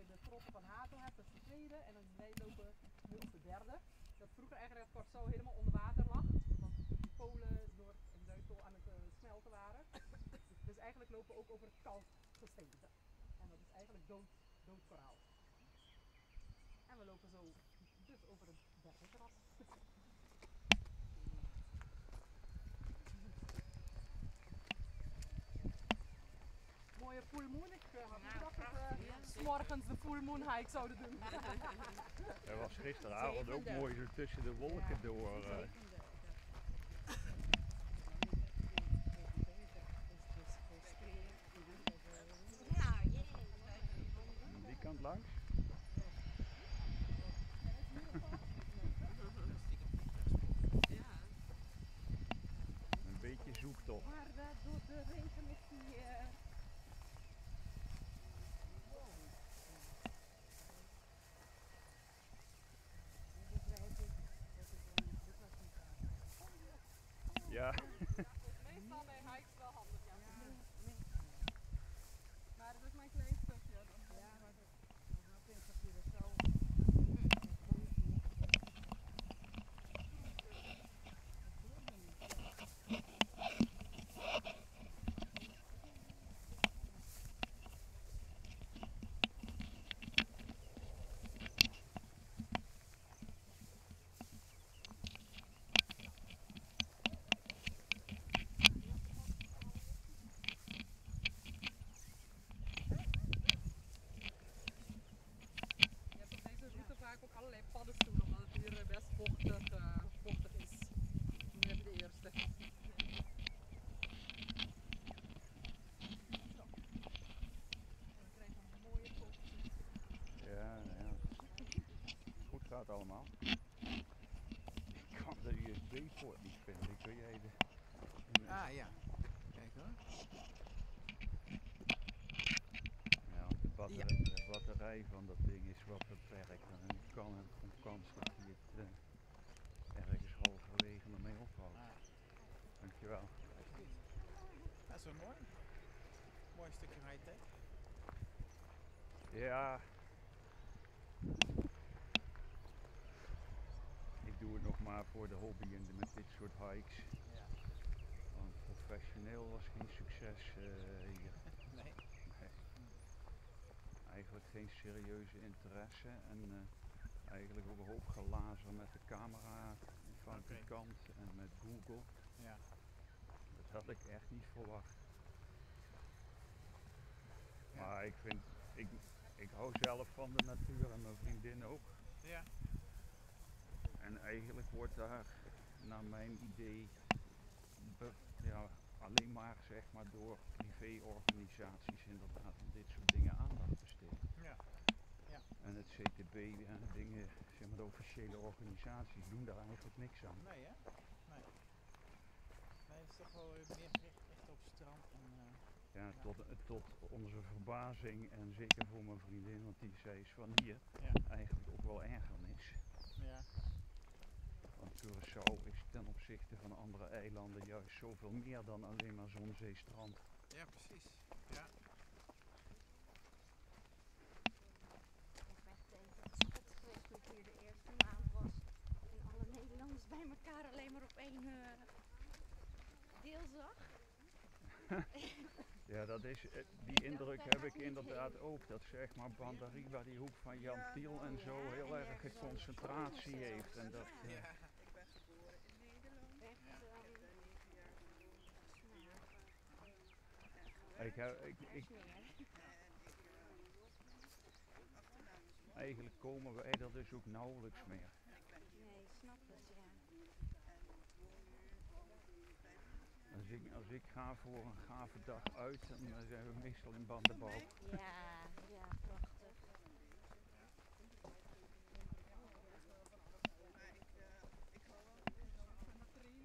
bij de grotten van Hato hebt, dat is de tweede. En dan wij lopen nu op de derde. Dat vroeger eigenlijk het Curaçao helemaal onder water lag. Want de Polen, Noord- en Zuidpool aan het smelten waren. Dus eigenlijk lopen we ook over het kalkgesteente. En dat is eigenlijk dood koraal. En we lopen zo dus over het derde terras. Mooie full moon. Ik had niet gedacht dat we 's morgens de full moon hike zouden doen. Er was gisteravond ook mooi zo tussen de wolken door. Die kant langs? Een beetje zoektocht. Maar door de regen is die... Ja. Meestal bij hikes wel handig, ja. Maar dat is mijn klein stukje. Ja, maar dat vind ik hier zo. Vaak ook allerlei paddenstoelen, omdat het hier best vochtig is. Nu heb je de eerste. Zo. En we krijgen een mooie foto. Ja. Goed gaat allemaal. Ik kan de USB-poort niet vinden. Kun jij de... Ah ja. Kijk hoor. Ja, want de batterij van dat ding is wat beperkt. En het kan een kans dat hij het ergens halverwege ermee ophoudt. Dankjewel. Dat is wel mooi. Mooi stukje high-tech. Ja. Ik doe het nog maar voor de hobby en met dit soort hikes. Ja. Want professioneel was geen succes hier. Nee. Eigenlijk geen serieuze interesse en eigenlijk ook een hoop gelazer met de camera fabrikant en met Google. Ja. Dat had ik echt niet verwacht. Maar ik hou zelf van de natuur en mijn vriendin ook. Ja. En eigenlijk wordt daar naar mijn idee alleen maar zeg maar door privéorganisaties inderdaad om dit soort dingen aandacht besteed. Ja. Ja. En het CTB en dingen, zeg maar de officiële organisaties doen daar eigenlijk niks aan. Nee hè? Nee. Nee, het is toch wel meer gericht echt op strand en... Ja, tot onze verbazing en zeker voor mijn vriendin, want die zei is van hier eigenlijk ook wel ergernis. Ja. Want Curaçao is ten opzichte van andere eilanden juist zoveel meer dan alleen maar zon, zee, strand. Ja, precies. Ja. Ik werd schot geweest toen ik hier de eerste maand was. En alle Nederlanders bij elkaar alleen maar op één deel zag. Ja, dat is, die indruk heb ik inderdaad ook. Dat zeg maar Bandariba, die hoek van Jan Tiel en zo heel erg concentratie heeft. En dat, Ik ben geboren in Nederland. Ik ben 9 jaar eigenlijk komen wij er dus ook nauwelijks meer. Nee, snap het, ja. Als ik ga voor een gave dag uit, dan zijn we meestal in Bandenbouw. Ja, prachtig. Ik hou wel van materien.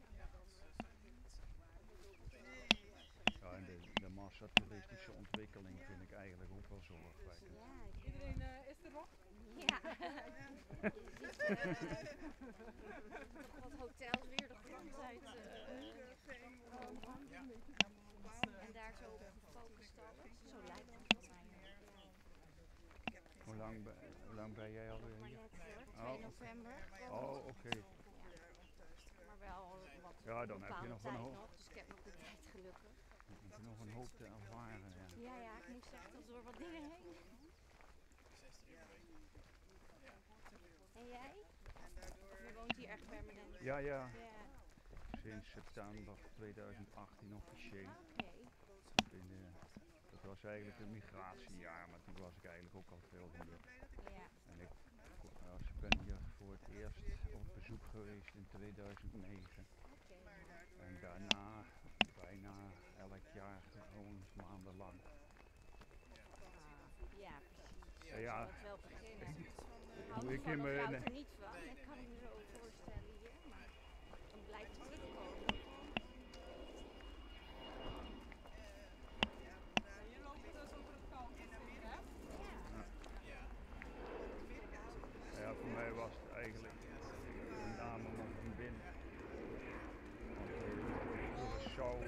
Ja, en de massatoeristische ontwikkeling vind ik eigenlijk ook wel zorgwekkend. Ja, Iedereen is er nog? Ja. Je ziet toch wat hotels weer de grond uit. En daar zo op gefocust alles. Zo lijkt het voor mij. Hoe lang ben jij alweer Maar hier? net hoor, 2 Oh, november. Oh, oké. Ja. Maar wel wat Ja, dan heb je bepaalde nog tijd een hoop. nog, dus ik heb nog de tijd gelukkig. Dan heb je nog een hoop te ervaren. Ja. Ja, ik moest echt al door wat dingen heen. 60 uur per week. En jij? Je woont hier echt permanent? Ja, Ja. sinds september 2018 officieel. Oké. Dat was eigenlijk een migratiejaar, maar toen was ik eigenlijk ook al veel hier. Ja. En ik ben hier voor het eerst op bezoek geweest in 2009. Oké. En daarna bijna elk jaar gewoon maandenlang. Ja, precies. Ja. Dat wel beginnen. Doe ik Hou in van of je mijn- houdt er niet van, dat kan ik me zo voorstellen hier. Maar dan blijft het terugkomen. Hier lopen we dus over het kalkgebied, hè? Ja. Ja, voor mij was het eigenlijk met name mijn vriendin. Want Curaçao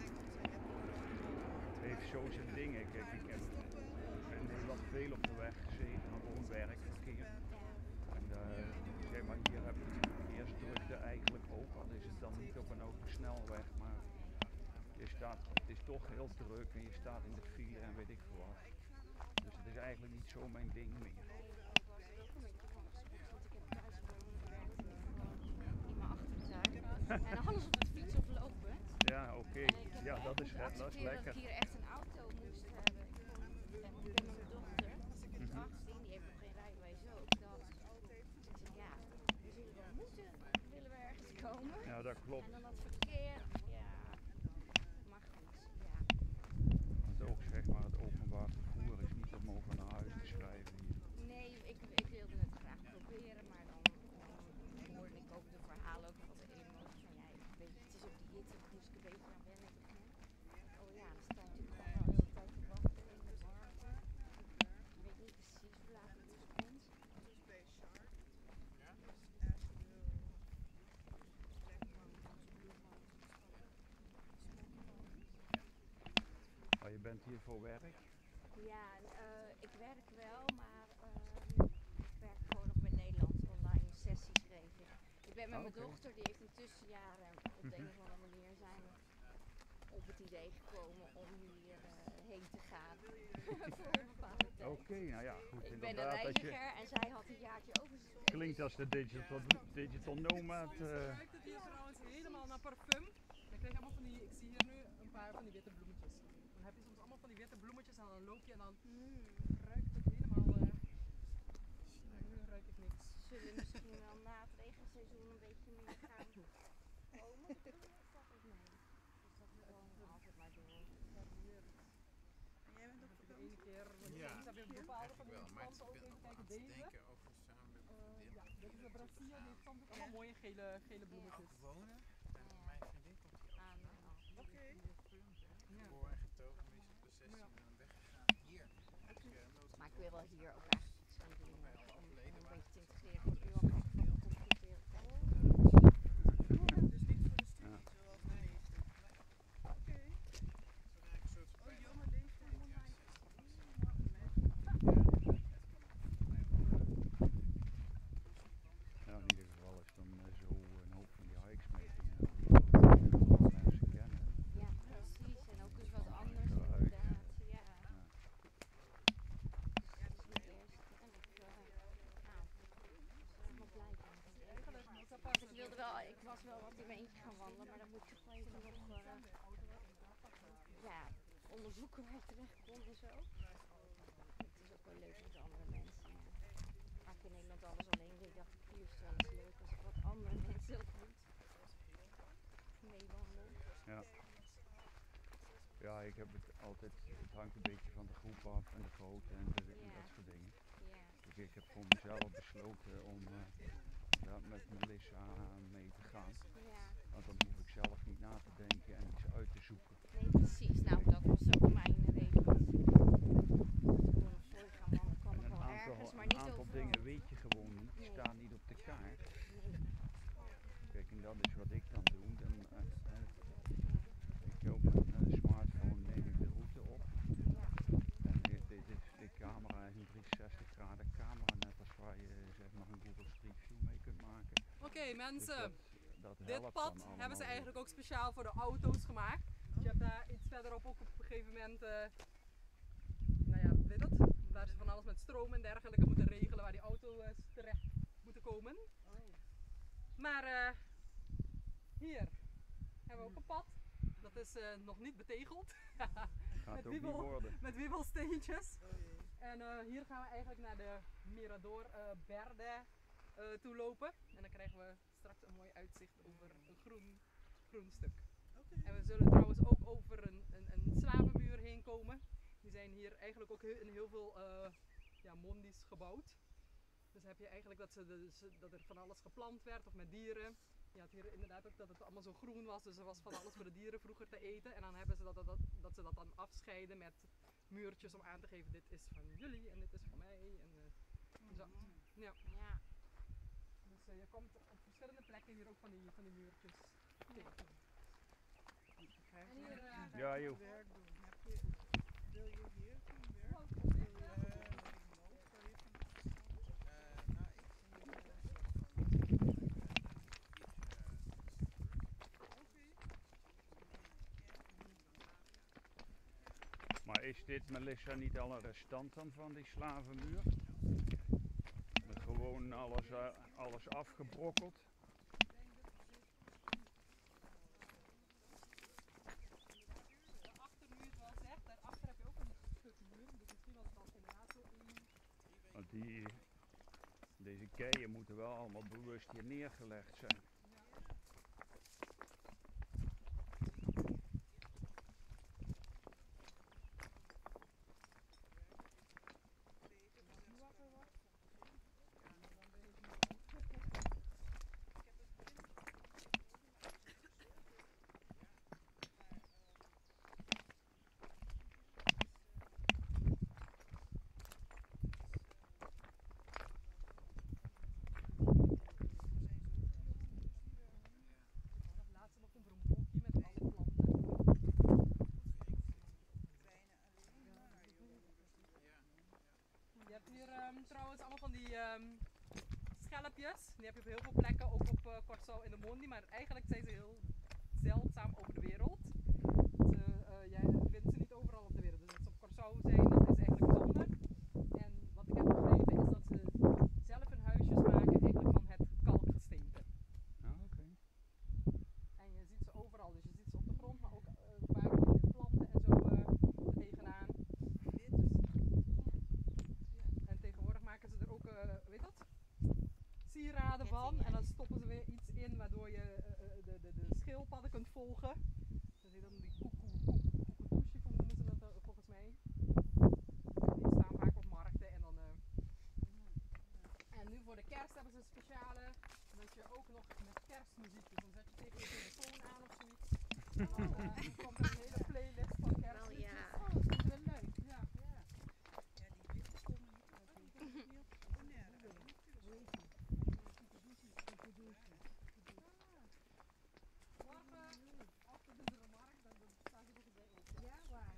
heeft zo zijn dingen. Kijk, ik heb in Nederland veel op de weg gezeten, maar gewoon werkverkeer. En zeg maar, hier heb je verkeersdrukte eigenlijk ook, al is het dan niet op een autosnelweg, maar het is toch heel druk en je staat in de file en weet ik veel wat. Dus het is eigenlijk niet zo mijn ding meer. Ik was er ook een beetje van gesproken, want ik heb thuis gewoon gewerkt en gewoon in mijn achtertuin. En alles op de fiets of lopend. Ja, oké. En ik heb Ja, echt dat is moeten het, dat is accepteren lekker. dat ik hier echt een auto moest hebben. Ik ben met mijn dochter, die is 18, die heeft nog geen rijbewijs ook. Ik zeg ja, we zullen wel moeten, willen we ergens komen. Ja, dat klopt. En dan dat verkeer, ja. Maar goed, ja. Want ook zeg maar, het openbaar vervoer is niet om over naar huis te schrijven hier. Nee, ik wilde het graag proberen, maar dan hoorde ik ook de verhalen ook wat de emoties van ja, weet je, het is ook die hitte, daar moest ik een beetje aan wennen beginnen. Oh ja, dan sta je natuurlijk gewoon wel de tijd te wachten in de warmte. Ik weet niet precies hoe laat het dus komt. Maar je bent hier voor werk? Ja, ik werk wel, maar ik werk gewoon nog met Nederland online sessies geven. Ik ben met mijn Oké. dochter, die heeft in tussenjaren op de een of andere manier zijn we op het idee gekomen om hier heen te gaan voor een bepaalde tijd. Oké, nou ja, goed. Ik ben een Inderdaad, dat je reiziger en zij had een jaartje overgestoken. klinkt als de digital nomad. Soms ruikt het hier trouwens helemaal naar parfum. Dan krijg je allemaal van die, ik zie hier nu een paar van die witte bloemetjes. Dan heb je soms allemaal van die witte bloemetjes en dan loop je en dan ruikt het helemaal, nu ruik ik niks. Zullen misschien wel na het regenseizoen een beetje meer gaan komen? Dat valt ook mee. Dus dat we gewoon altijd maar door. En jij bent op De vakantie? ene keer, Ja, soms heb je bepaalde van die wel, maar planten ook ik ben even ook aan kijken. het Deze, denken over samen met vriendin. ja, dit is de Brazil, die heeft soms ook allemaal mooie gele bloemetjes. Ook wonen. En mijn vriendin komt hier Aan, Oké. Ja. geboren en getogen, maar die is op de 16 dan weggegaan. Hier. maar ik wil wel hier ook eigenlijk iets gaan doen om een beetje te integreren. Ik word nu al echt van geconfronteerd. Dus niet voor de studie, zoals hij is. Oké. Een soort Oh, jonge leeftijd. Nou, in ieder geval is dan zo een hoop van die hikes mee mensen kennen. Ja, precies. En ook eens wat anders Eruit. inderdaad. Ja. Dus dat is mijn eerste. En ik ben helemaal blij van. Eigenlijk moet dat pas Ik was wel wat in mijn eentje gaan wandelen, maar dan moet je gewoon even nog onderzoeken waar je terecht komt en zo. Het is ook wel leuk met andere mensen. Ja. Waar ik in Nederland alles alleen deed, dacht ik hier is het wel eens leuk als ik wat andere mensen ook moet. Meewandelen. Ja. Ja, ik heb het altijd, het hangt een beetje van de groep af en de grootte en dat soort dingen. Ja. Dus ik heb voor mezelf besloten om met Melissa mee te gaan. Ja. Want dan hoef ik zelf niet na te denken en iets uit te zoeken. Nee, precies. Nou, dat was ook mijn reden. Want ik kon nog voor gaan wandelen, kwam ik En wel ergens, maar niet aantal overal. dingen weet je gewoon niet, die Nee. staan niet op de kaart. Nee. Kijk, en dat is wat ik dan doe. Ik op mijn smartphone neem ik de route op. Ja. En de camera is een 360 graden Oké, mensen. Dat Dit helpt pad dan allemaal hebben ze weer. eigenlijk ook speciaal voor de auto's gemaakt. Dus je hebt daar iets verderop ook op een gegeven moment, nou ja, weet het, waar ze van alles met stroom en dergelijke moeten regelen waar die auto's terecht moeten komen. Maar hier hebben we ook een pad. Dat is nog niet betegeld. Gaat ook niet worden. Met wiebelsteentjes. En hier gaan we eigenlijk naar de Mirador Berde toe lopen. En dan krijgen we straks een mooi uitzicht over een groen stuk. En we zullen trouwens ook over een slavenmuur heen komen. Die zijn hier eigenlijk ook in heel veel mondi's gebouwd. Dus heb je eigenlijk dat er van alles geplant werd of met dieren. Je had hier inderdaad ook dat het allemaal zo groen was, dus er was van alles voor de dieren vroeger te eten. En dan hebben ze dat ze dat dan afscheiden met muurtjes om aan te geven, dit is van jullie en dit is van mij. En zo. Ja. Ja. Dus je komt op verschillende plekken hier ook van die muurtjes tegen. En hier, Ja, joh. Werk doen. Wil je hier gaan werken? oh, Wil je ja. remote? Kan je Maar is dit, Melissa, niet al een restant dan van die slavenmuur? Gewoon alles afgebrokkeld? De achtermuur zoals zegt, daarachter heb je ook een stuk muur, dus misschien was het dan inderdaad zo één. Want deze keien moeten wel allemaal bewust hier neergelegd zijn. Laatst nog een bokje met alle planten. Je hebt hier trouwens allemaal van die schelpjes. Die heb je op heel veel plekken, ook op Curaçao in de Mondi, maar eigenlijk zijn ze heel zeldzaam over de wereld. Jij vindt ze niet overal op de wereld. Dus dat ze op Curaçao zijn, dat is eigenlijk bijzonder. En wat ik heb begrepen is dat ze zelf hun huisjes maken eigenlijk van het kalkgesteente. Ah, oké. En je ziet ze overal, dus je ziet ze op de grond, maar ook vaak in de planten en zo tegenaan. En tegenwoordig maken ze er ook, weet dat? Sieraden van. En dan stoppen ze weer iets in waardoor je de schildpadden kunt volgen. Dat heet dan die koekoetoesje, noemen ze dat volgens mij. Die staan vaak op markten en dan... En nu voor de kerst hebben ze een speciale, dat je ook nog met kerstmuziek, dus dan zet je tegen je telefoon aan of zoiets. En dan komt er een hele playlist van kerstliedjes. ja. Oh, dat is wel leuk. Ja. Ja, die liedjes komen niet uit. Die komen niet op Bonaire. Morgen, achter de markt, dan staan ze nog eens bij open. Ja, waar?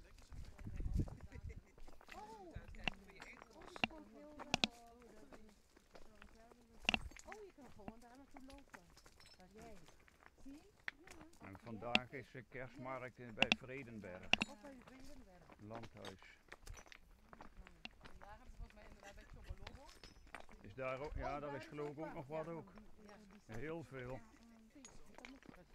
Oh, kijken voor je eten. Oh, die is gewoon heel... Oh, je kan gewoon daar naartoe lopen. Waar jij. Zie? Ja. En vandaag is de kerstmarkt bij Vredenberg, Op bij Vredenberg. landhuis. Vandaag hebben ze volgens mij inderdaad bij Chobolobo. Is daar ook, ja, daar is geloof ik ook nog wat ook. Heel veel. Dat moet ik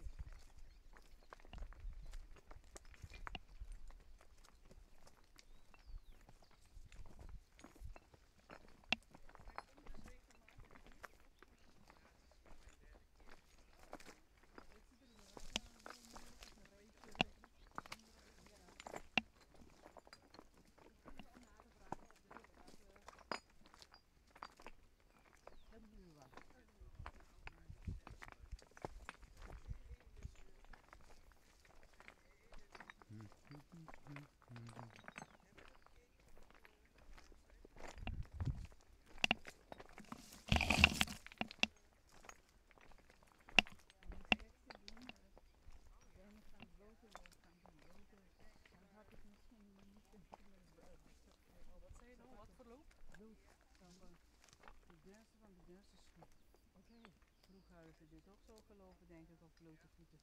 Wat zei je nou? Wat voor loop? De dansen van de dansersgroep. Oké. Vroeger zouden ze dit ook zo geloven, denk ik, op blote voeten.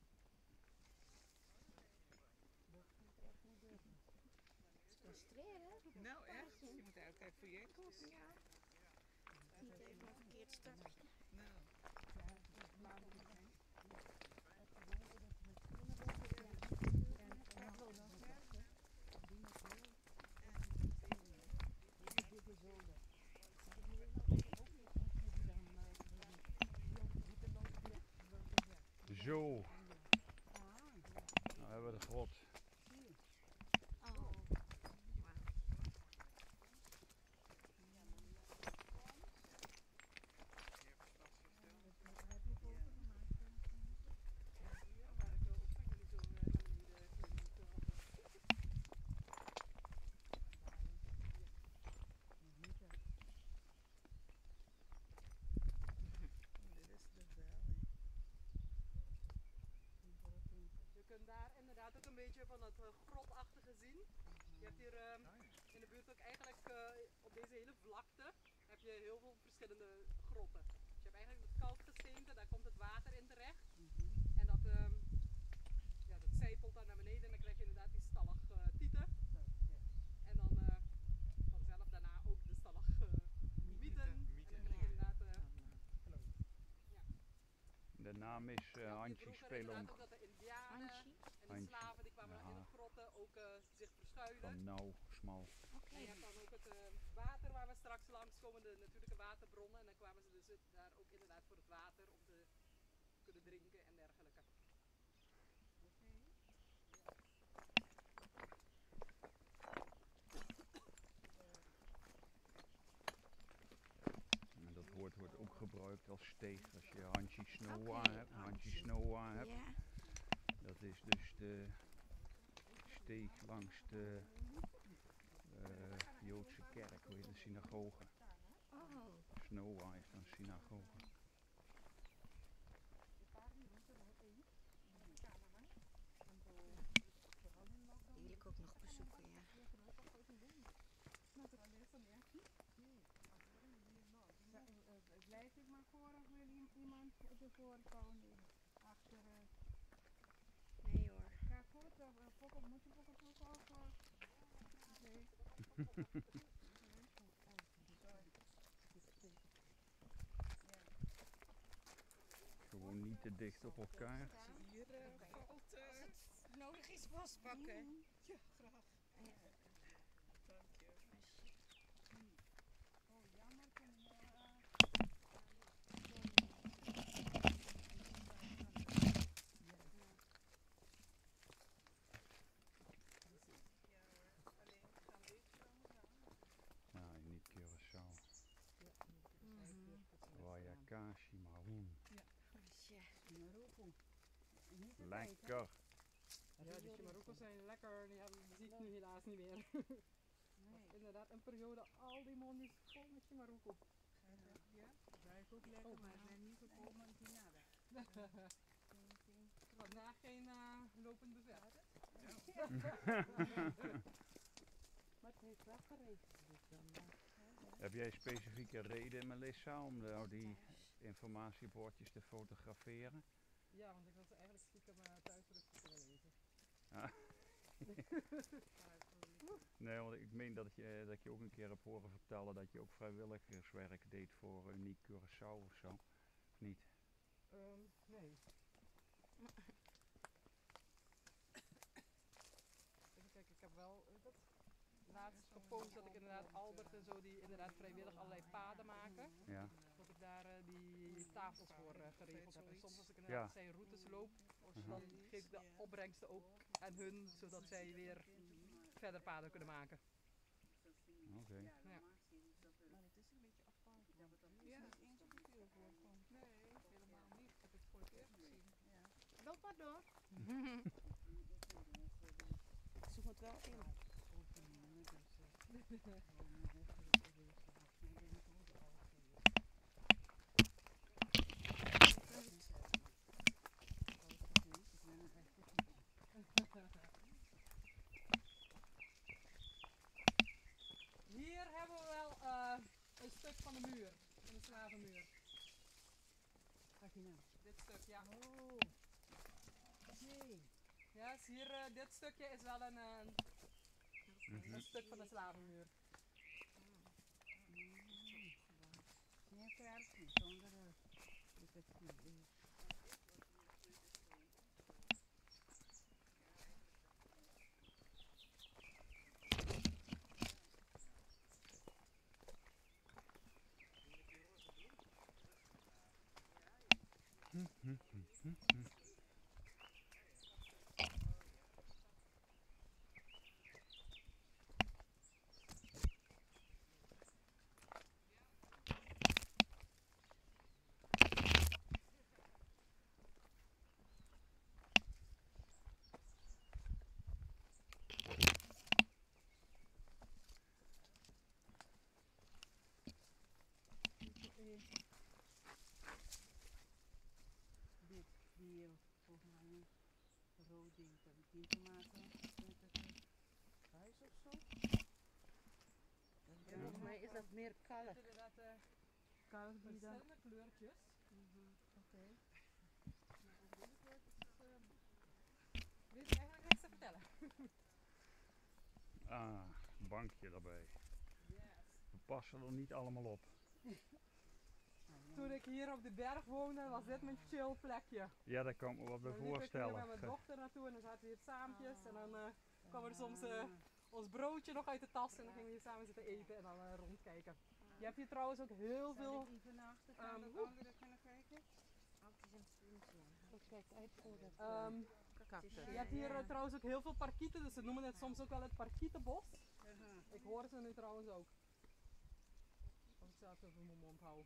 Dat vind ik echt niet durven. Frustrerend. Nou echt, je moet uitkijken voor je enkels. Ja. Niet even een verkeerd startje. Nou. Zo. Nou hebben we de grot. Oh. Wauw. Je kunt daar inderdaad ook een beetje van het grotachtige zien. Je hebt hier in de buurt ook eigenlijk op deze hele vlakte heb je heel veel verschillende grotten. Dus je hebt eigenlijk het kalkgesteente, daar komt het water in terecht. En dat, ja, dat zijpelt dan naar beneden en dan krijg je inderdaad die stalagtieten. En dan vanzelf daarna ook de stalagmieten. En dan krijg je inderdaad De naam is handjes spelen inderdaad om. ook dat de indianen Handje. en de slaven die kwamen dan in de grotten ook zich verschuilen. Van nauw, smal. En je hebt dan ook het water waar we straks langs komen, de natuurlijke waterbronnen. En dan kwamen ze dus daar ook inderdaad voor het water om te kunnen drinken en dergelijke. En dat woord wordt ook gebruikt als steeg als je handje snow aan hebt. Handje snow aan hebt. Ja. Dat is dus de steeg langs de Joodse kerk, hoe heet de synagoge. Oh. Snow is dan synagoge. Die wil ik ook nog bezoeken, ja. Blijf ik maar voor of wil iemand ervoor komen? Achter. Nee hoor. Ga goed, of moet je ook op of. Nee. Gewoon niet te dicht op elkaar. Hier valt. Als het nodig is vastpakken. Ja, graag. Ja. Dank je. Oh, jammer. Nou, niet Curaçao. Wayakashi Maroon. Jeetje. Lekker. Ja, die Chimaroekos zijn lekker, die zie ik nu helaas niet meer. Nee. Inderdaad, een periode al die mondi's vol met Chimaroeko. Ja, dat is ook lekker, maar ik ben niet gekomen in Canada. Vandaag geen lopend bevel. Maar het heeft wel geregend. Dus dan, Heb jij specifieke reden, Melissa, om die informatiebordjes te fotograferen? Ja, want ik wil ze eigenlijk stiekem thuis rustig kunnen lezen. Nee, want ik meen dat je ook een keer hebt horen vertellen dat je ook vrijwilligerswerk deed voor Uniek Curaçao of zo. Of niet? Nee. Even kijken, ik heb wel dat laatst gepost dat ik inderdaad Albert en zo die inderdaad vrijwillig allerlei paden maken. Ja. Dat ik daar die tafels voor geregeld heb. En soms als ik inderdaad zijn routes loop, dan geef ik de opbrengsten ook aan hun, zodat zij weer verder paden kunnen maken. Oké. Ja. maar het is een beetje apart. Ja, het is niet eens op de deur voorkomt. Nee, helemaal niet. Ik heb het voor het eerst gezien. Ja. Loop maar door. Zoek het wel in. Hier hebben we wel een stuk van de muur, van de slavenmuur. Dan heb je nou? Dit stuk, ja. Oh. Nee. Ja, zie hier, dit stukje is wel een stuk van de slavenmuur. Geen verf, niet zonder detectief. Dit, die volgens mij rood ding, dat ik die te maken. Huis of zo? Ja, volgens mij is dat meer kalk. Het is inderdaad Kalk die dan. verschillende kleurtjes. Oké. Maar over deze kleurtjes weet ik eigenlijk niks te vertellen. Ah, een bankje daarbij. Yes. We passen er niet allemaal op. Toen ik hier op de berg woonde, was dit mijn chill plekje. Ja, dat kan ik me wat bij Dan liep ik hier voorstellen. met mijn dochter naartoe en dan zaten we hier saampjes en dan kwam er soms ons broodje nog uit de tas en dan gingen we hier samen zitten eten en dan rondkijken. Je hebt hier trouwens ook heel veel. Even naar achter gaan, dat woe. anderen kunnen kijken. Altijd een puntje. Kijk uit voor dat Je hebt hier trouwens ook heel veel parkieten, dus ze noemen het soms ook wel het parkietenbos. Ik hoor ze nu trouwens ook. Als ik zelf over mijn mond hou.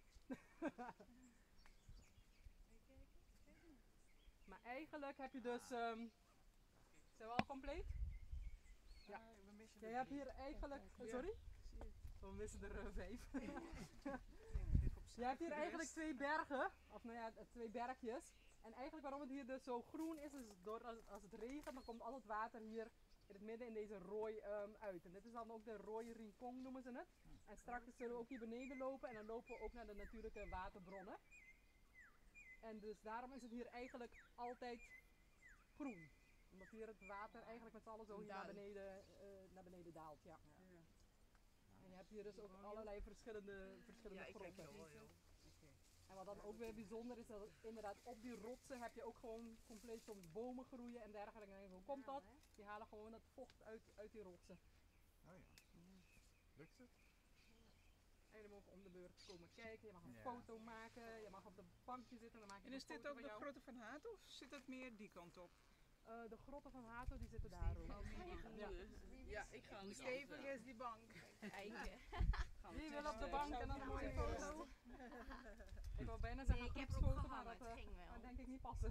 Maar eigenlijk heb je dus. Zijn we al compleet? Ja. We missen Ja, je hebt hier eigenlijk. Sorry? Zie je. We missen er 5. Je hebt hier eigenlijk 2 bergen, of nou ja, 2 bergjes. En eigenlijk waarom het hier dus zo groen is door als het regent, dan komt al het water hier in het midden in deze rooi uit. En dit is dan ook de Roi Rincon noemen ze het. En straks zullen we ook hier beneden lopen en dan lopen we ook naar de natuurlijke waterbronnen. En dus daarom is het hier eigenlijk altijd groen. Omdat hier het water eigenlijk met z'n allen zo hier naar beneden daalt. Ja. En je hebt hier dus ook allerlei verschillende grotten. En wat dan ook weer bijzonder is, dat inderdaad op die rotsen heb je ook gewoon compleet soms bomen groeien en dergelijke. En hoe komt dat? Die halen gewoon dat vocht uit die rotsen. Oh ja. Lukt het? En jullie mogen om de beurt komen kijken, je mag een Ja. foto maken, je mag op de bankje zitten en dan maak je En een is dit foto ook van de jou. grotten van Haat of zit het meer die kant op? De grotten van Hato die zitten daar ook. Ja. Ja, ik ga aan de stevig is die bank. Kijken. Wie wil op de bank en dan een mooie Ja. foto? Ik wou bijna zeggen Nee, ik heb groepsfoto, erop maar gehangen, dat het ging wel. gaat denk ik niet passen.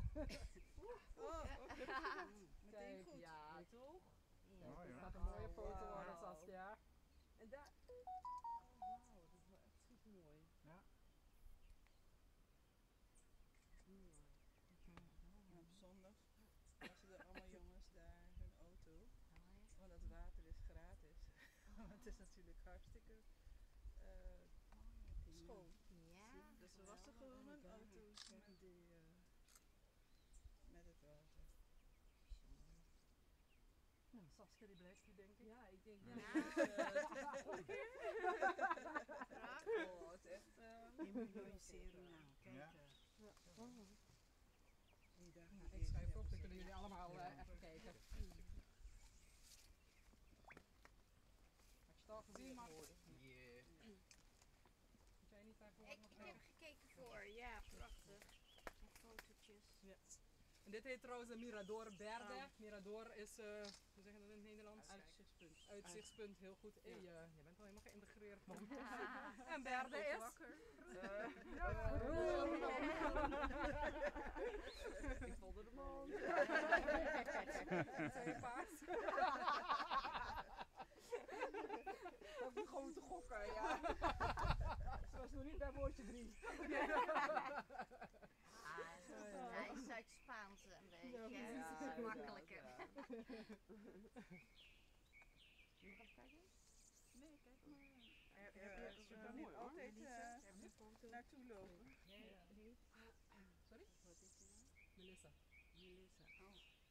Meteen Kijk, goed. ja toch? Ja. Oh Het ja. gaat een mooie foto wauw. worden, Saskia. En daar... Wauw, dat is wel echt super mooi. Ja. En op zondag wassen er allemaal jongens daar hun auto. Want het water is gratis. Want het is natuurlijk hartstikke schoon. Ja, Dus ze wassen gewoon hun auto's met het water. Nou, Saskia die blijft hier denk ik. Ja, ik denk Ja. Oh, het is echt... immuniseren nou. Kijk. Ja. Die dag Ik schrijf op, dan kunnen jullie allemaal even kijken. Had je het al gezien, Max? Yeah. Moet jij niet daarvoor Ik nog heb gekeken voor, ja, prachtig. En fotootjes. Ja. En dit heet trouwens de Mirador Berde. Mirador is, hoe zeg je dat in het Nederlands? Uitzichtspunt. Uitzichtspunt, heel goed. Hey, je bent al helemaal geïntegreerd, man. Ah. En Berde is? Ik voelde de man. Zijn je paard? Dat is een grote gokker, ja. Ze was nog niet bij woordje 3. Hij is Zuid-Spaans een beetje, Ja, hè. precies. Dat is Ja, makkelijker. ja. Wil je nog even kijken? Nee, kijk maar. Heb Je kan niet altijd naartoe lopen. Melissa. Melissa.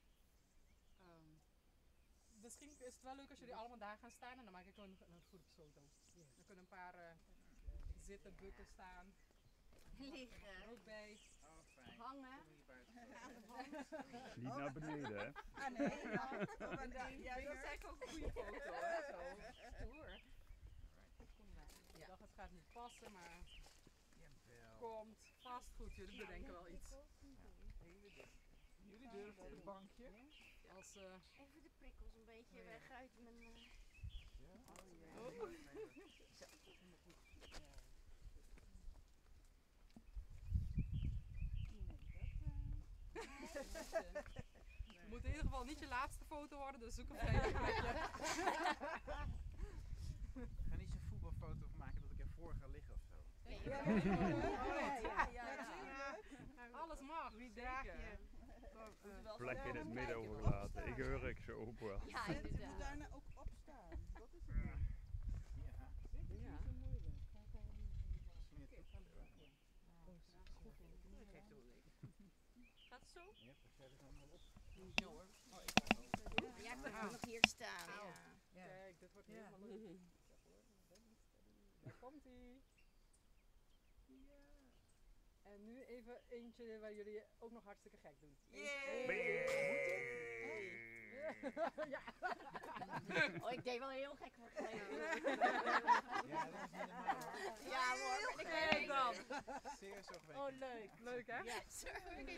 Misschien is het wel leuk als jullie allemaal daar gaan staan en dan maak ik een groepsfoto. Dan kunnen een paar zitten, bukken staan. Liggen, Ook bij. Oh, fijn. hangen, Kom hier buiten. aan de wand. Niet naar beneden, hè? Ah nee, ja, dat is eigenlijk ook een goede foto, hè? Zo. Stoer. Ik dacht het gaat niet passen, maar Jawel. komt vast goed. Jullie bedenken wel iets. Jullie durven het bankje. Als, Even de prikkels een beetje weg uit mijn... Het moet in ieder geval niet je laatste foto worden, dus zoek een veilig plekje. Ik ga niet zo'n voetbalfoto van maken dat ik ervoor ga liggen of zo. Alles mag. Wie draag je? Plek in het midden overgelaten. Ik hurk ze ook wel. Ja, Zitten we inderdaad. daarna ook opstaan? Dat is het. Ja. Dit is niet zo moeilijk. Gaat het zo? Je hebt er verder allemaal op. Ja hoor. Jij moet nog hier staan, ja. Kijk, dit wordt helemaal leuk. Daar komt ie. En nu even eentje waar jullie ook nog hartstikke gek doen. Ja. Oh, ik deed wel heel gek voor het Ja, dat is niet normaal hoor. Ja hoor, ben ik Kijk mee. dan. Zeer zorgwekkend. Oh leuk. Leuk hè? Ja, sorry.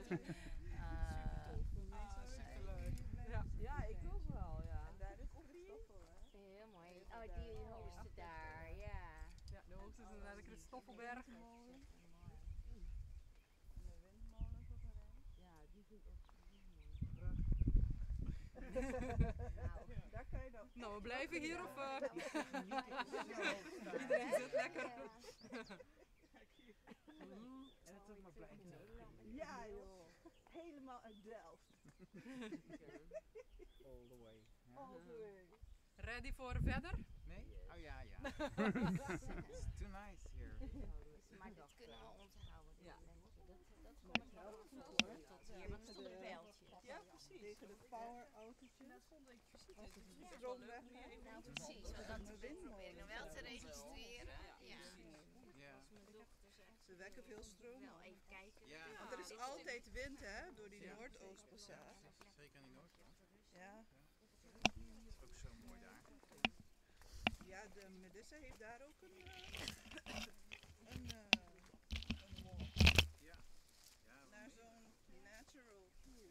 Superleuk. Ja. Ja, ik ook wel, ja. En daar is Christoffel, hè? Heel mooi. Oh, die hoogste daar, ja. Ja, de hoogste is inderdaad de Christoffelberg. En de windmolen voor de rij. Ja, die vind ik ook zo mooi. Nou, Daar kan je dan. Nou, we blijven hier of... Iedereen Iedereen zit lekker. ja. En het is maar blij zijn. Ja joh, helemaal uit Delft. All the way. Ja. All the way. Ready voor verder? Nee? Oh ja, ja. It's too nice here. Maar dat kunnen we onthouden. Ja. Dat kom ik wel tot hier, want er stond een bijltje. Ja precies. Tegen de power autootje. Dat vond ik precies. Als het Ja. stromweg Nou precies, want dat probeer ik nog wel te registreren. Ja. Ja. Als mijn dochter zegt, Ze wekken veel stroom. wel even kijken. Ja. Want er is altijd wind hè, door die Noordoostpassage. Zeker aan die noordkant. Ja. Het is ook zo mooi daar. Ja, de Melissa heeft daar ook een walk. Ja. Ja, Naar zo'n natural pool.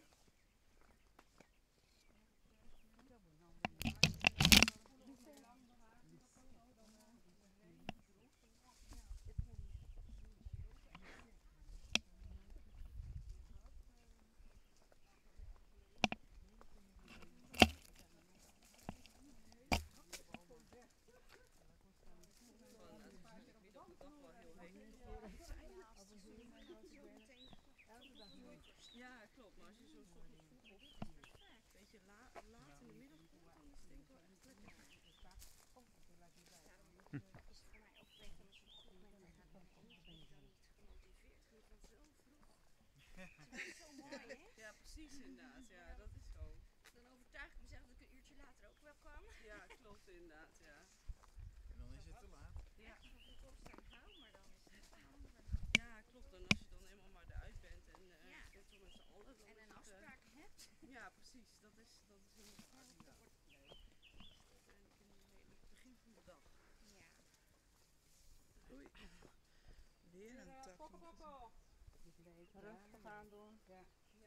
Ja, klopt. Maar als je zo ochtends vroeg of een beetje laat in de middag komt, dan is het denk ik wel echt lekker. Daarom is het voor mij ook beter als het goed met me gaat. Dan ben ik niet gemotiveerd genoeg, want zo vroeg. Het is zo mooi, hè? Ja, precies inderdaad. Ja, dat is zo. Dan overtuig ik mezelf dat ik een uurtje later ook wel kwam. Ja, klopt inderdaad. Ja. en dan is het te laat. Ja. Echt nog een kost aan hou, maar dan is het anders. Ja, klopt. En als je dan eenmaal maar eruit bent en Ja. dit zo met z'n allen. Dan En is een het, afspraak hebt. ja, precies. Dat is helemaal waar. Ja. Dat wordt leuk. Uiteindelijk in het begin van de dag. Ja. Oei. Weer een tak. Pokken, pokken. Rustig aan doen. Ja.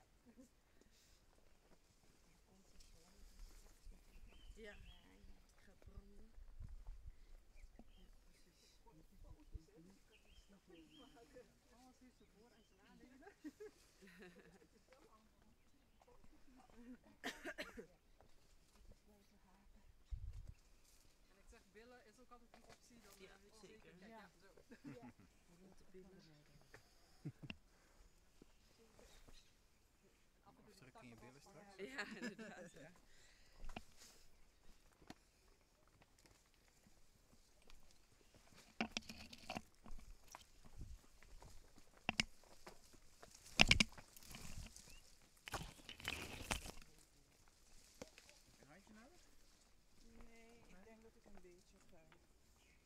Ja, gaat branden. Ja, precies. Alles heeft zijn voor- en zijn nadelen. En ik zeg billen is ook altijd een optie. Dan Ja, weet je zeker. Kijk, Ja. zo. En af en toe Afdruk de in je takken billen vast. straks. Ja, inderdaad. Ja.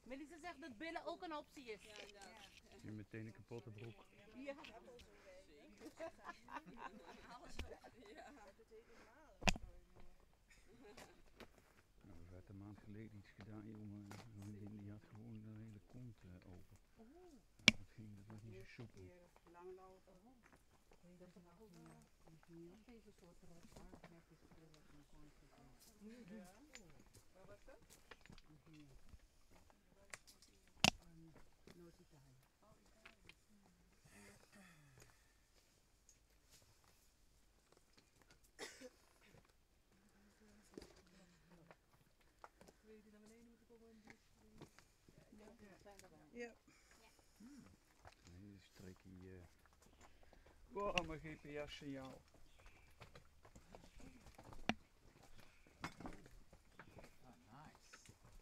Melissa zegt dat billen ook een optie is. Ja, inderdaad. Je meteen een kapotte broek. Ja. Appels een week. Alles op. Ja. Het helemaal. Nou, we hebben een maand geleden iets gedaan, jongen. Een vriendin die had gewoon de hele kont open. Ja, dat was niet zo soepel. Langlopen. Dat is wel even een soort rotvaart. Ja. Waar was dat? Noord-Italië. Weet je naar beneden moeten komen en die Ja. Nee, dus trek je... Wow, mijn GPS-signaal. Oh, nice.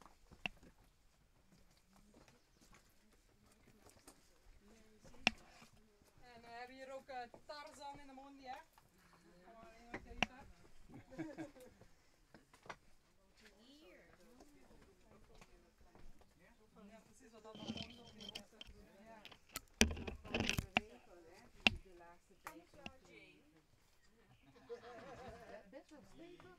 En we hebben hier ook Tarzan in de mond, ja? Gewoon even eten. Hier. Ja, precies wat dat dan gewoon zo is. Ja. De laatste tijd. Best wel stevig.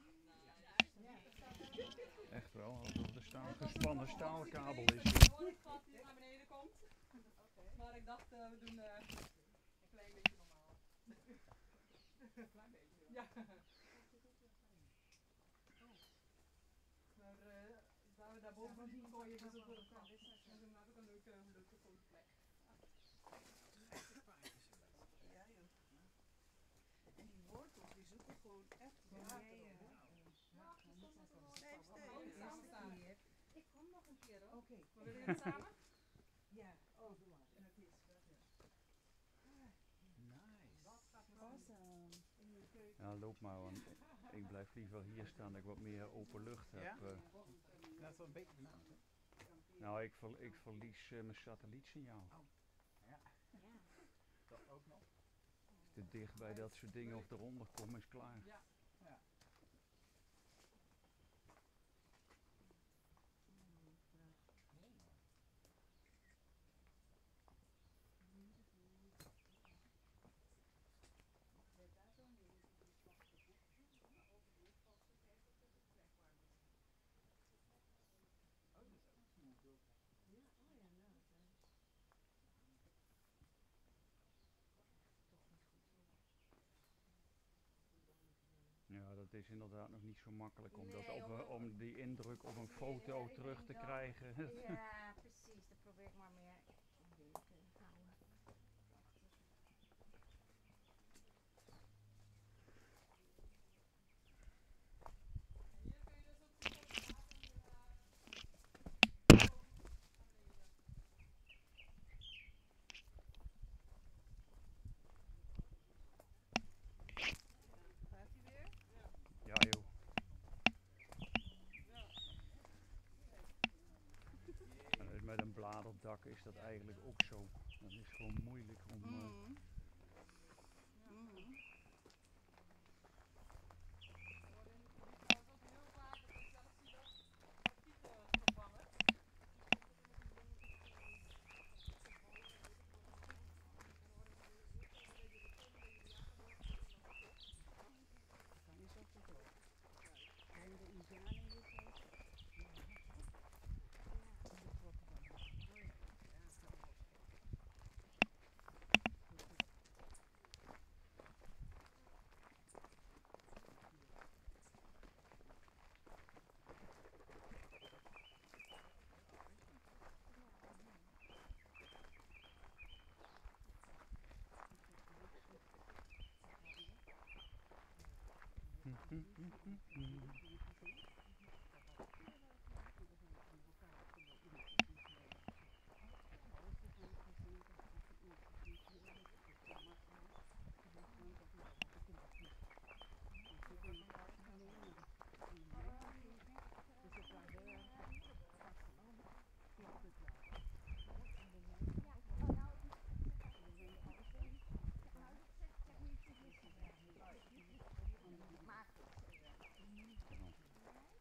Echt wel, alsof er staan gespannen staalkabel is. Ik heb nooit gehad die naar beneden komt. Maar ik dacht, we doen een klein beetje normaal. Een klein beetje? Ja. Maar waar we daarboven zien kon je dus ook wel gaan. Dat is inderdaad ook een leuke fotoplek. Ja, joh. En die wortels, die zoeken gewoon echt Ja, beneden. Blijf Samen steken. staan. Ik kom nog een keer hoor. Oké. Maar willen jullie het samen? Ja. Oh, doe maar. En het is. Nice. Awesome. Ja, loop maar, want ik blijf liever hier staan dat ik wat meer open lucht heb. Ja? Dat is wel een beetje benauwd, hè? Nou, ik verlies mijn satellietsignaal. Ja. Ja. Dat ook nog. Te dicht bij dat soort dingen of eronder kom is klaar. Ja. Ja. Oh, dat is ook een mooi beeld. Ja, dat is inderdaad nog niet zo makkelijk om, dat Nee, om die indruk op een foto terug te krijgen. Ja, precies. Dat probeer ik maar meer in beeld te houden. Hier kun je dus ook goed op Gaat hij weer? Ja joh. En met een bladerdak is dat eigenlijk ook zo. Dat is gewoon moeilijk om... Mhm. Er worden in het gebied trouwens ook heel vaak, dat je zelf ziet dat parkieten vervangen. Kan je zo goed op. En de Indianen hier zo. Maar goed.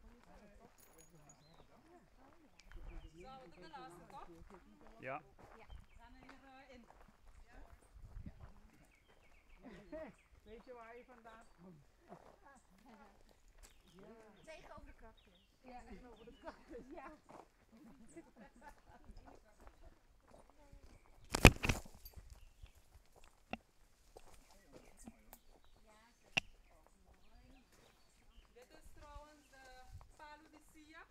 de laatste, toch? Ja. Gaan we hier in. Weet je waar je vandaan komt? Tegenover de cactus. Ja, over de cactus, ja. Dit is trouwens de palo di Sia.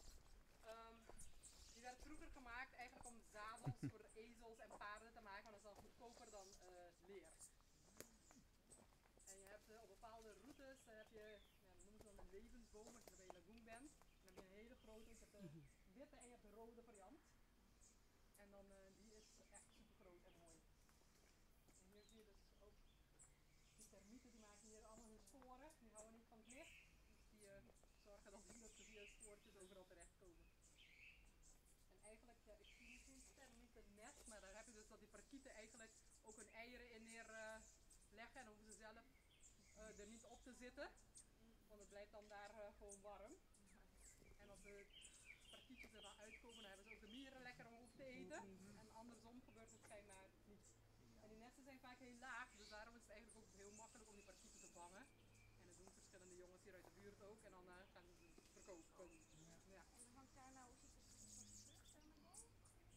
Die werd vroeger gemaakt eigenlijk om zadels voor ezels en paarden te maken, maar dat is dan goedkoper dan leer. En je hebt op bepaalde routes, heb je, ja, dat noemen ze dan een levensboom als je er bij een lagoon bent. Dan heb je een hele grote, je hebt de witte en je hebt de rode variant. En dan die is echt super groot en mooi. En hier zie je dus ook die termieten, die maken hier allemaal hun sporen. Die houden niet van het licht. Dus die zorgen dan dat ze via spoortjes overal terechtkomen. En eigenlijk, ja, ik zie niet zo'n termietennest, maar daar heb je dus dat die parkieten eigenlijk ook hun eieren in neerleggen. En dan hoeven ze zelf er niet op te zitten. Want het blijft dan daar gewoon warm. En als de parkietjes er dan uitkomen, dan hebben ze ook de mieren lekker om op te eten. En andersom gebeurt het schijnbaar niet. En die nesten zijn vaak heel laag, dus daarom is het eigenlijk ook heel makkelijk om die parkieten te vangen. En dat doen verschillende jongens hier uit de buurt ook. En dan gaan ze ze verkopen. Ja. En dan hangt daar nou, zit er een soort van vlucht aan de boom?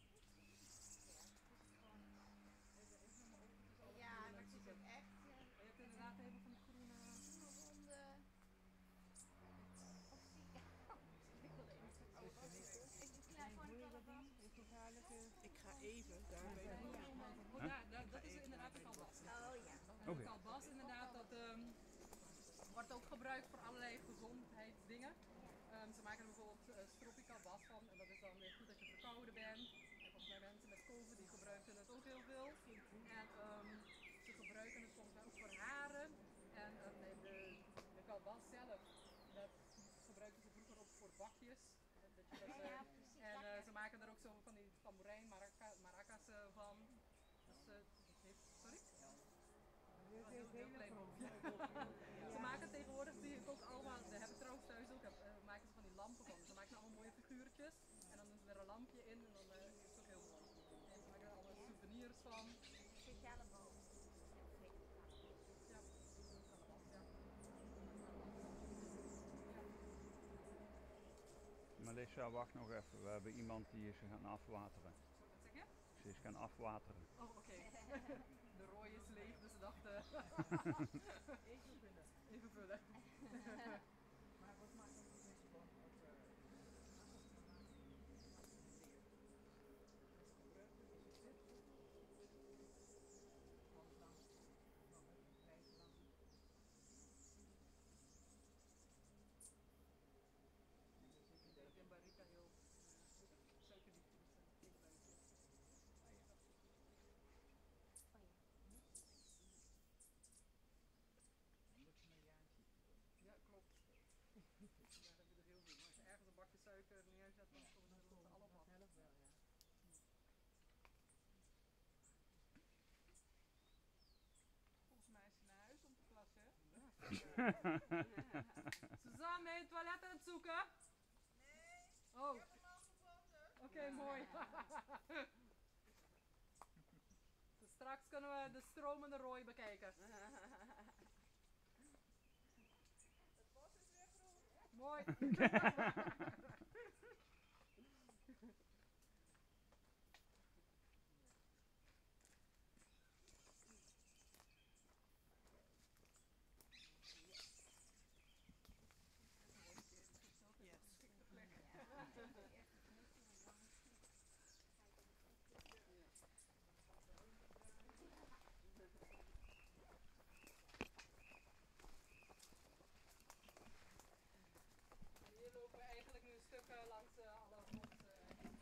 Ja, maar het is ook echt Je hebt inderdaad helemaal van die groene... ronde. Of zie ik? Ik wil even een klein van de kalabas. Ik ga even daar bij de Oh, dat is inderdaad de kalbas. Oh ja. En de kalbas inderdaad, dat wordt ook gebruikt voor allerlei gezondheidsdingen. Ze maken er bijvoorbeeld stroppiekalbas van en dat is dan weer goed als je verkouden bent. En volgens mij mensen met COVID die gebruiken het ook heel veel. En ze gebruiken het soms ook voor haren. En de kalbas zelf, dat gebruikten ze vroeger ook voor bakjes. Dat je dat, Ja, precies. en ze maken er ook zo van die tamboerijn, maracas van. Dus het heeft, sorry? Heel klein boefje. Ze maken tegenwoordig, zie ik ook allemaal, ze hebben trouwens thuis ook, maken ze van die lampen van. Ze maken allemaal mooie figuurtjes en dan doen ze er een lampje in en dan is het ook heel mooi. En ze maken er allemaal souvenirs van. Speciale boom. Ja, kalabas, ja. Melissa, wacht nog even. We hebben iemand die is gaan afwateren. Wat zeg je? Ze is gaan afwateren. Oh, oké. De rooi is leeg, dus ze dachten... Even vullen. Even vullen. Maar wat maakt dat het is gewoon ook In Barrica heel suikerdiep is een buikje. Ja, klopt. Daar heb je er heel veel. Maar als je ergens een bakje suiker neerzet, dan komen ze er allemaal. zelf wel, ja. Volgens mij is ze naar huis om te plassen. Suzanne, ben je het toilet aan het zoeken? Nee, Oh, ik heb hem al gevonden. oké, mooi. Dus straks kunnen we de stromende rooi bekijken. Het bos is weer groen. Mooi. Hier lopen we eigenlijk nu een stuk langs alle rotsen.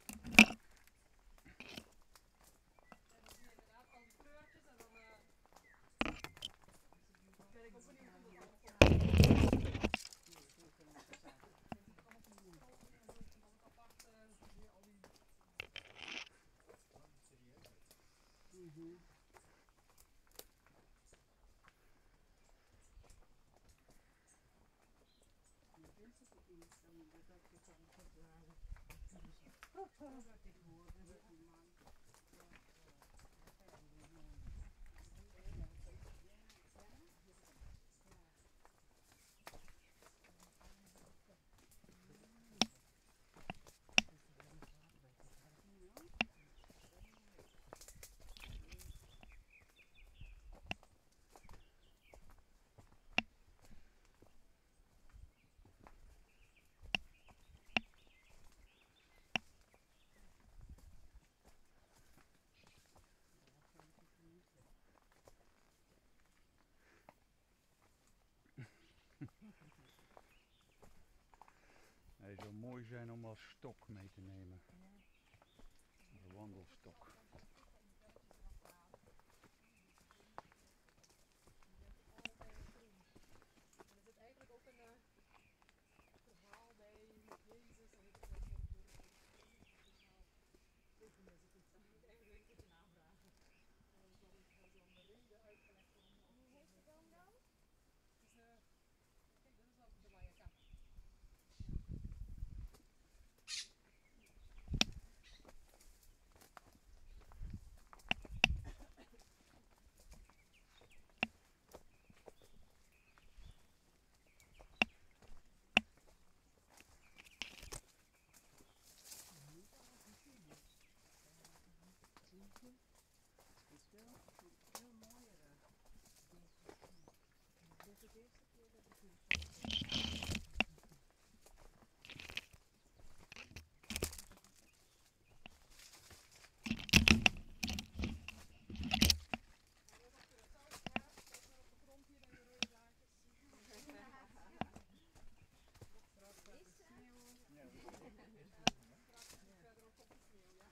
En dan zie je inderdaad al die kleurtjes en dan ben ik ook benieuwd hoe dat allemaal komt. Apart, hier al die... Je bent het in, dan dat je kan verdragen. Hij zou mooi zijn om als stok mee te nemen. Als wandelstok. Er zit eigenlijk ook een verhaal bij met Jezus en ik weet niet wat het is. Ik moet eigenlijk een beetje navragen. Er is dan de reden uitgelegd waarom. Hoe heet de boom dan? Het is kijk, dit is wel de Mayaka. Het is wel veel mooier. Dit is de eerste keer dat ik hier Hij is op Curaçao herfst, ook nog op de grond hier in de rode blaadjes. straks staat de sneeuw. Straks verderop komt de sneeuw, ja.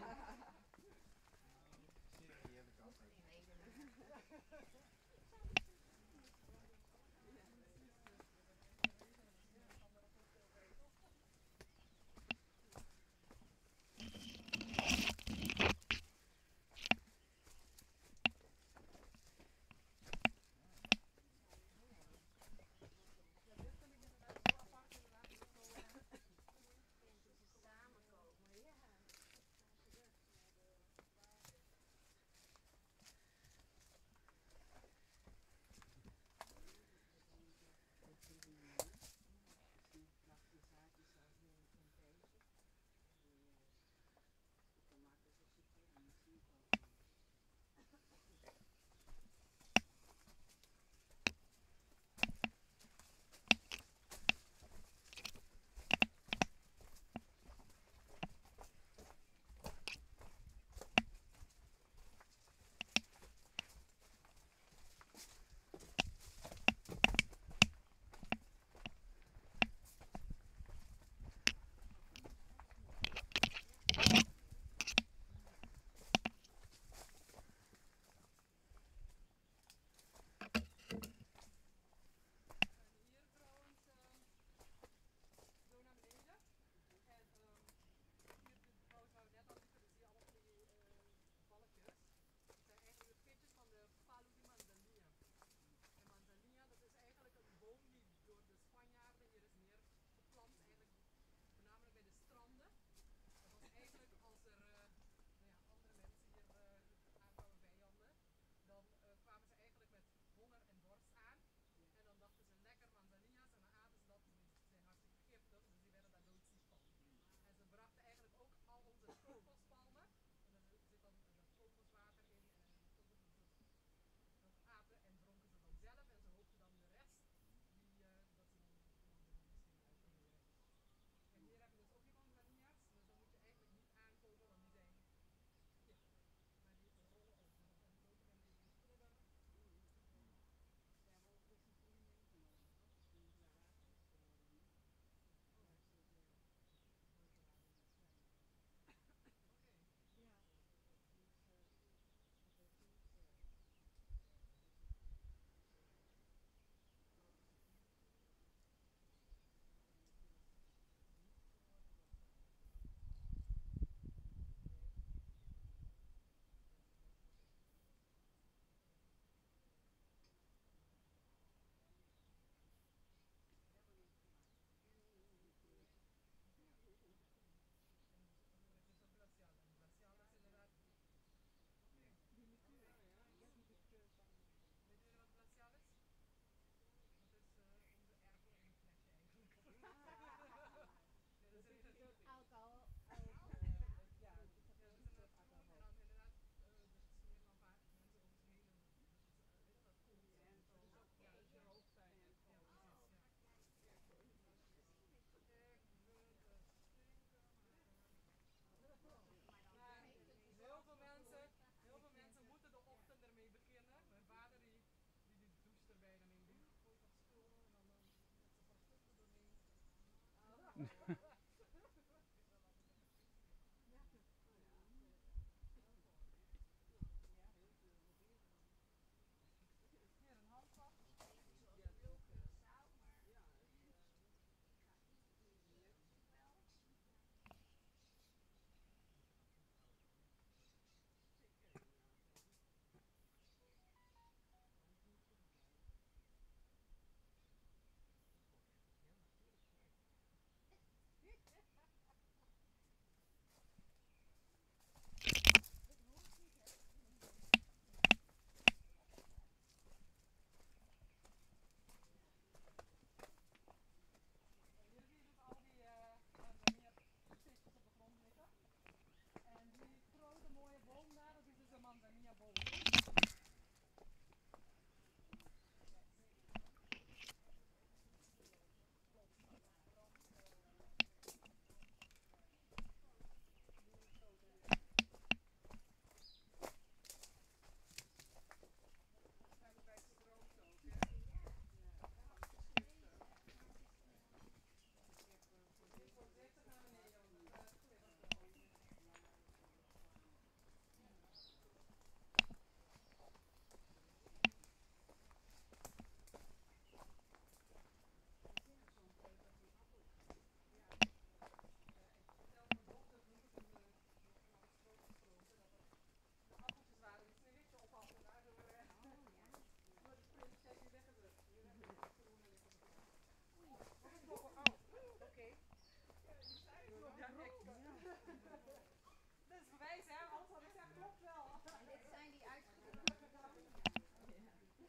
Serie heb ik altijd. Ja, dit vind ik inderdaad heel apart inderdaad. Dat zo, Samenkomen, ja.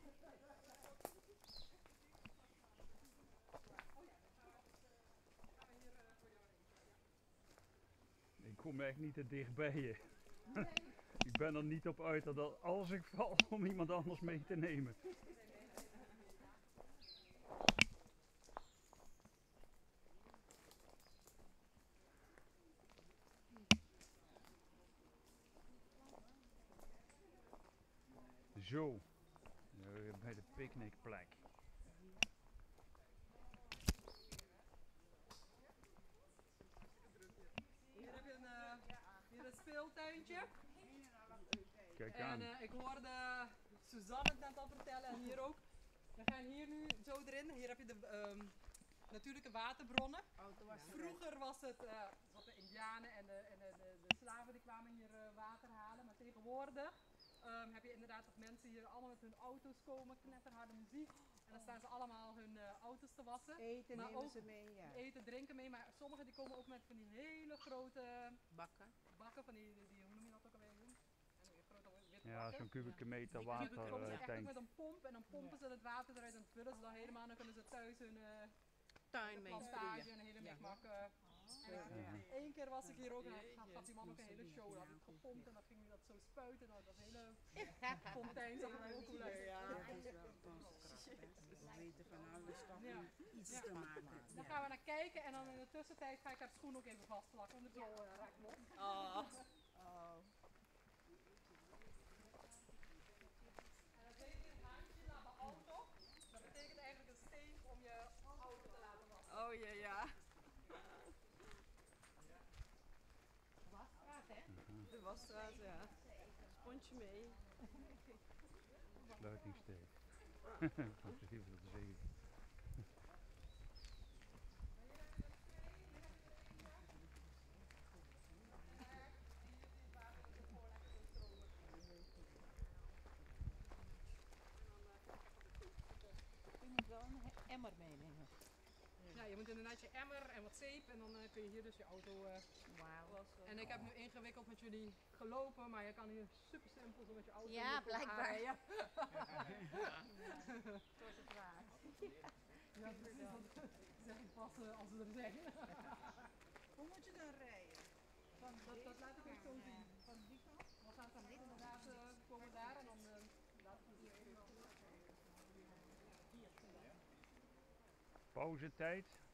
Ik kom echt niet te dicht bij je. Ik ben er niet op uit dat als ik val om iemand anders mee te nemen. Zo, bij de picknickplek. Hier heb je hier een speeltuintje. Kijk En aan. ik hoorde Suzanne het net al vertellen en hier ook. We gaan hier nu zo erin. Hier heb je de natuurlijke waterbronnen. Vroeger was het wat de Indianen en de slaven die kwamen hier water halen. Maar tegenwoordig heb je inderdaad dat mensen hier allemaal met hun auto's komen, knetterharde muziek. En dan staan ze allemaal hun auto's te wassen. Eten maar nemen ook ze mee, ja. eten, drinken mee. Maar sommigen die komen ook met van die hele grote Bakken. bakken, van die hoe noem je dat ook alweer? En die grote witte Ja, bakken. zo'n kubieke meter Die komen ze water echt ook tank. met een pomp en dan pompen ze het water eruit en dat vullen ze dan helemaal. En dan kunnen ze thuis hun Tuin mee plantage sproeien. en een hele Ja. mikmak. Ja. Eén keer was ik hier ook en dan Jeetje. gaf die man ook een hele show. Dan had ik gepompt en dan ging hij dat zo spuiten. En dan dat hele fontein zag er heel cool uit. Ja. Dat is wel kostenkracht, hè. We weten van alle stoffen iets te maken. Dan gaan we naar kijken en dan in de tussentijd ga ik haar schoen ook even vastplakken, want het is al raakt los. Oh. En dat heet hier handje naar de auto. Dat betekent eigenlijk een steen om je auto te laten wassen. Oh ja, ja. Wasstraat, hè? De wasstraat, ja. Sponsje mee. Sluitingsteek. Van 7 tot 7. Je moet wel een emmer meenemen. Ja, je moet inderdaad je emmer en wat zeep en dan kun je hier dus je auto Wassen. En ik heb nu ingewikkeld met jullie gelopen, maar je kan hier super simpel zo met je auto Ja, hier blijkbaar. aanrijden. Zoals het waar. Ja, precies. Dat zeg ik pas als we er zijn. Hoe moet je dan rijden? Dat laat ik ook zo zien. Van die kant? We gaan van inderdaad komen daar en dan laat ik het hier even. Pauzetijd.